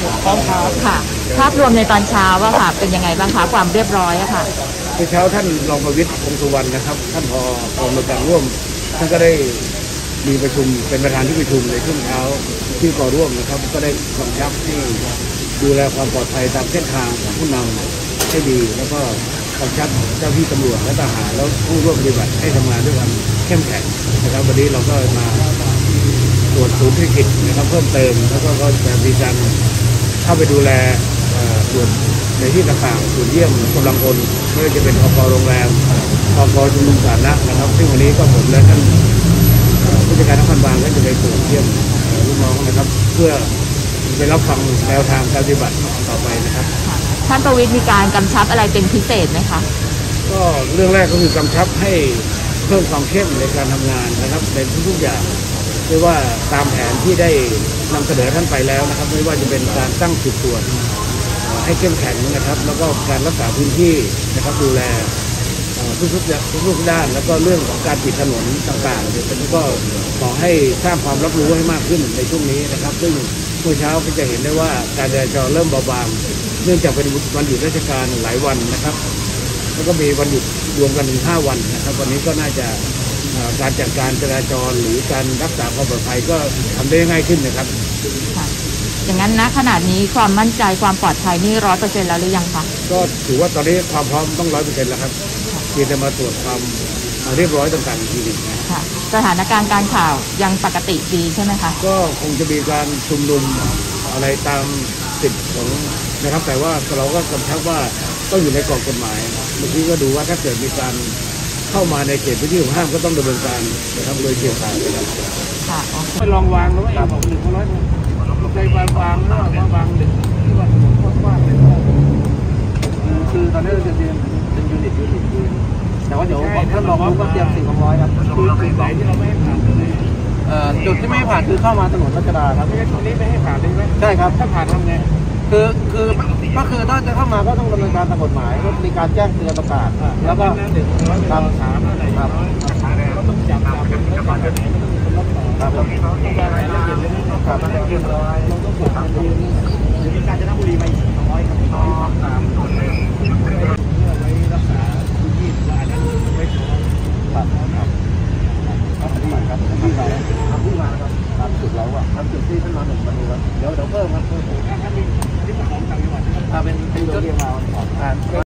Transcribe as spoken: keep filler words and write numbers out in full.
พร้อมครับค่ะภาพรวมในตอนเช้าว่าค่ะเป็นยังไงบ้างคะความเรียบร้อยอะค่ะในเช้าท่านรองประวิตรวงษ์สุวรรณนะครับท่านพอกองอำนวยการร่วมท่านก็ได้มีประชุมเป็นประธานที่ประชุมในช่วงเช้าที่ก่อร่วมนะครับก็ได้กำชับให้ดูแลความปลอดภัยตามเส้นทางของผู้นำให้ดีแล้วก็กำชับเจ้าที่ตำรวจและทหารแล้วผู้ร่วมปฏิบัติให้ทำงานด้วยความเข้มแข็งนะครับวันนี้เราก็มาตรวจศูนย์ธุรกิจนะครับเพิ่มเติมแล้วก็ก็จะมีการเข้าไปดูแลส่วนในที่ต่างๆส่วนเยี่ยมกำลังพลไม่ว่าจะเป็นอพโรงแรมอพชุมนุมสาธารณะนะครับซึ่งวันนี้ก็ผมและท่านผู้จัดการนครบาลก็จะไปตรวจเยี่ยมลูกน้องนะครับเพื่อไปรับฟังแนวทางการปฏิบัติต่อไปนะครับท่านประวิตรมีการกำชับอะไรเป็นพิเศษไหมคะก็เรื่องแรกก็คือกำชับให้เพิ่มความเข้มในการทำงานนะครับในทุกๆอย่างเรียกว่าตามแผนที่ได้นำเสนอท่านไปแล้วนะครับไม่ว่าจะเป็นการตั้งจุดตรวจให้เข้มแข็งนะครับแล้วก็การรักษาพื้นที่นะครับดูแลทุกๆทุกๆด้านแล้วก็เรื่องของการปิดถนนต่างๆเดี๋ยวผมก็ขอให้สร้างความรับรู้ให้มากขึ้นในช่วงนี้นะครับซึ่งเมื่อเช้าก็จะเห็นได้ว่าการจราจรเริ่มเบาบางเนื่องจากเป็นวันหยุดราชการหลายวันนะครับแล้วก็มีวันหยุดรวมกันถึงห้าวันนะครับวันนี้ก็น่าจะการจัดการจราจรหรือการรักษาความปลอดภัยก็ทำได้ง่ายขึ้นนะครับอย่างนั้นนะขนาดนี้ความมั่นใจความปลอดภัยนี่ร้อยเปอร์เซ็นต์แล้วหรือยังคะก็ถือว่าตอนนี้ความพร้อมต้องร้อยเปอร์เซ็นต์แล้วครับเพียงแต่มาตรวจความเรียบร้อยต่างๆอีกทีหนึ่งค่ะสถานการณ์การข่าวยังปกติดีใช่ไหมคะก็คงจะมีการชุมนุมอะไรตามสิทธิ์ของนะครับแต่ว่าเราก็กำชับว่าต้องอยู่ในกรอบกฎหมายเมื่อกี้ก็ดูว่าถ้าเกิดมีการเข้ามาในเขตพื้นที่ของห้ามก็ต้องดำเนินการนะครับโดยเฉียบขาดเลยครับค่ะไปลองวางแล้วเองของหนึ่งร้อยใจวางวางแล้วว่าวางหนึ่งที่ว่าถนนกว้างเลยคือตอนนี้เราจะเรียนเป็นยูนิตยูนิตคือแต่ว่าเดี๋ยวท่านรองก็เตรียมสิ่งของร้อยครับคือจุดไหนที่เราไม่ให้ผ่านเอ่อจุดที่ไม่ให้ผ่านคือเข้ามาถนนรัชดาครับไม่ใช่จุดนี้ไม่ให้ผ่านได้ไหมใช่ครับถ้าผ่านทำไงคือคือก็คือถ้าจะเข้ามาก็ต้องดำเนินการตามกฎหมายก็มีการแจ้งเตือนประกาศแล้วก็ตามสามอะไรครับก็ต้องจับตามแล้วก็จะครับผมครับเราต้องตรวจตามตัวนี้มีการจะนบุรีไปสองร้อยครับตามเพื่อไว้รักษาพื้นที่ว่าอันนั้นไม่พอครับครับครับปฏิบัติครับที่เราทำที่มาครับตามจุดเราอะทำจุดที่ท่านมาหนึ่งมาดูครับเดี๋ยวเดี๋ยวเพิ่มครับเพิ่มถ้ามีที่ของต่างจังหวัดถ้าเป็นเป็นจุดเรียงมาอ่า